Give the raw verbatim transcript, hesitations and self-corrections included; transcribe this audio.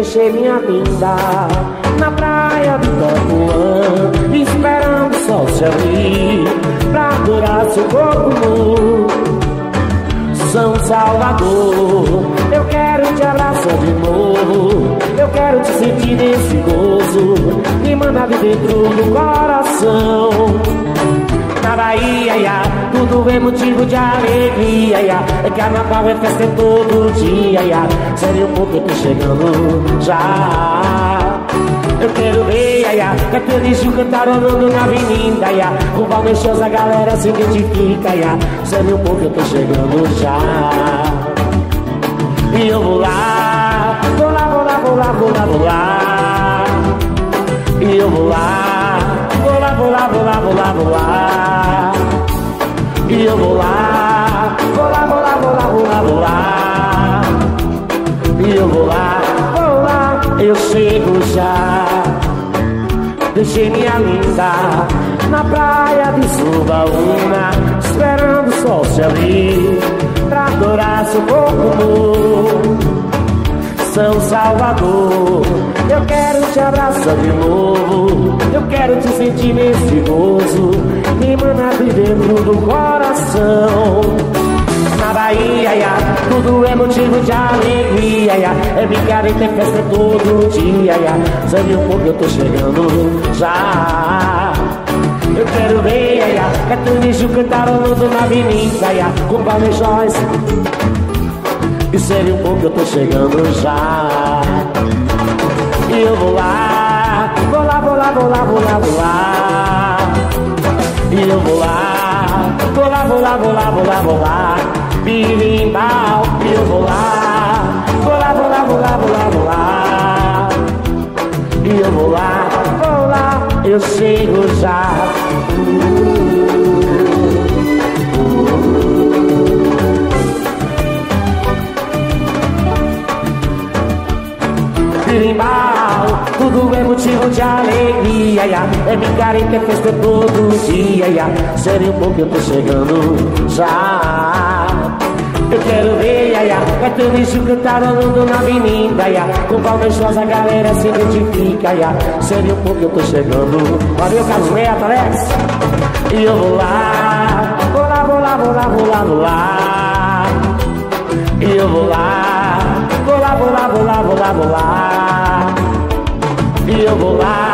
deixei minha linda na praia do Itapuã, esperando o sol se abrir pra adorar seu corpo nu. São Salvador, eu quero te abraçar de novo, eu quero te sentir nesse gozo, me manda de dentro do coração. Na Bahia, ia, tudo é motivo de alegria, ia. É carnaval, é festa todo dia, ia. Sério, porque eu tô chegando já. Eu quero ver, ia, Caetano cantarolando na avenida, ia. O Valmir Shows, a galera se identifica, ia. Sério, porque eu tô chegando já. E eu vou lá, vou lá, vou lá, vou lá, vou lá, vou lá. E eu vou lá, vou lá, vou lá, vou lá, vou lá, vou lá. E eu vou lá, vou lá, vou lá, vou lá, vou lá, vou lá. E eu vou lá, vou lá, eu chego já. Deixei minha linda na praia de Subaúna, esperando o sol se abrir pra adorar seu corpo nu. São Salvador, eu quero te abraçar de novo, eu quero te sentir nesse gozo, me manda de dentro do coração. Na Bahia, ia, tudo é motivo de alegria, ia. É brincar e tem festa todo dia, ia. Sabe um pouco, eu tô chegando já. Eu quero ver, ia, Caetano cantarolando na avenida, ia. Com Valmir Shows, e sério, um pouco eu tô chegando já. E eu vou lá, vou lá, vou lá, vou lá, vou lá, vou lá. E eu vou lá, vou lá, vou lá, vou lá, vou lá, vou lá. Birimbau, e eu vou lá, vou lá, vou lá, vou lá, vou lá, vou lá. E eu vou lá, vou lá, eu chego já. Birimbau, tudo é motivo de alegria, ia. É brincar e ter festa todo dia, ia. Sério, um pouco eu tô chegando já. Eu quero ver, ia, Caetano cantarolando na avenida, ia. Com Valmir Shows, a galera se identifica, ia. Sério, um pouco eu tô chegando. Valeu, Carlos Neto, Alex. E eu vou lá, vou lá, vou lá, vou lá, vou lá, vou lá. E eu vou lá, vou lá, vou lá, vou lá, vou lá, vou lá. E eu vou lá.